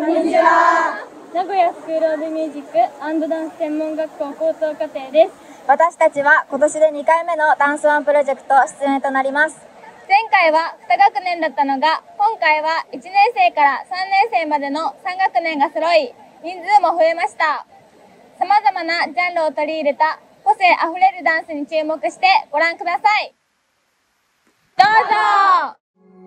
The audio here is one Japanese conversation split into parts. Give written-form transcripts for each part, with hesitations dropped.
こんにちは。 名古屋スクールオブミュージック&ダンス専門学校高等課程です。 私たちは今年で2回目のダンスワンプロジェクト出演となります。 前回は2学年だったのが、今回は1年生から3年生までの3学年が揃い、人数も増えました。様々なジャンルを取り入れた個性あふれるダンスに注目してご覧ください。どうぞ。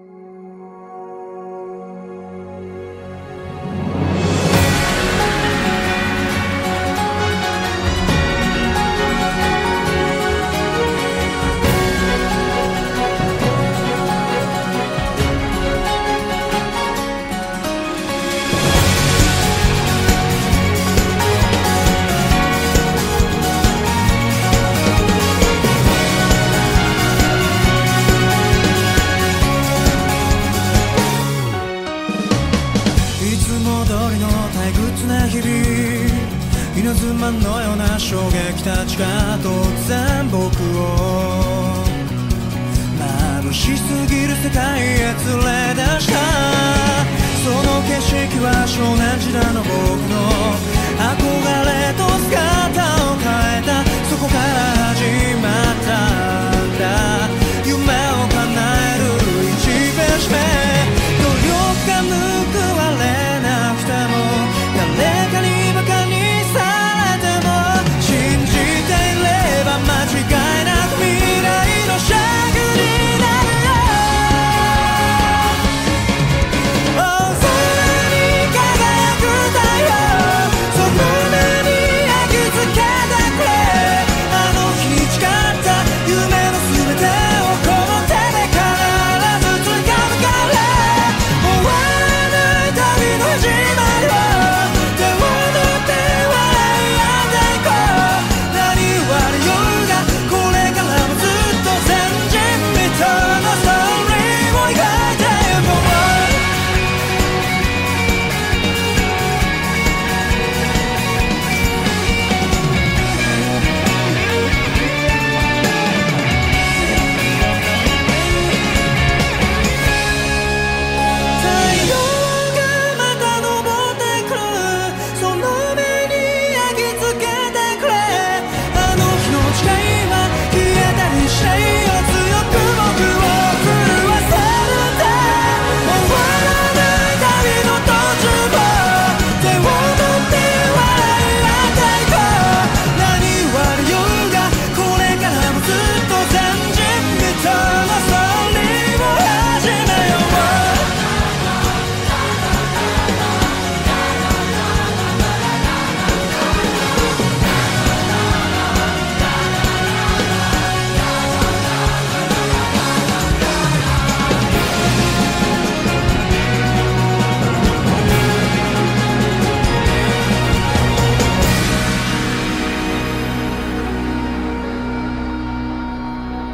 稲妻のような衝撃たちが突然僕を眩しすぎる世界へ連れ出した。その景色は少年時代の僕の憧れと姿を変えた。そこから始まったんだ、夢を叶える1ページ目。努力が報われなくても誰かにバカにされても信じていれば間違いなく未来のシャグになるよ。大空に輝く太陽、その目に焼き付けてくれ。あの日に誓った夢の全てをこの手で必ず掴むから。終わらない旅の始まりを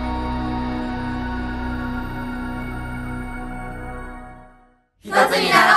一つになろう。